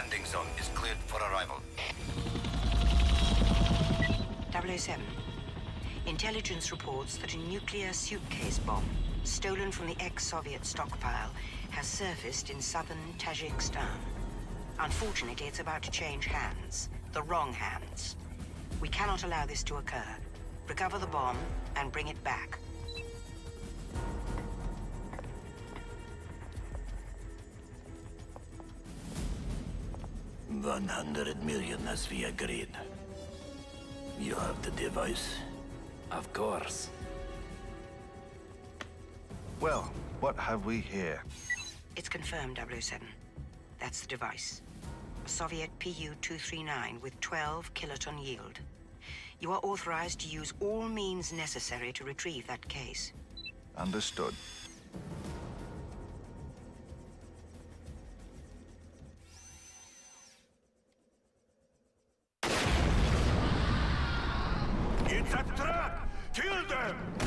landing zone is cleared for arrival. 007. Intelligence reports that a nuclear suitcase bomb, stolen from the ex-Soviet stockpile, has surfaced in southern Tajikistan. Unfortunately, it's about to change hands. The wrong hands. We cannot allow this to occur. Recover the bomb and bring it back. $100 million as we agreed. You have the device? Of course. Well, what have we here? It's confirmed, 007. That's the device. A Soviet PU-239 with 12 kiloton yield. You are authorized to use all means necessary to retrieve that case. Understood. It's a trap! Kill them!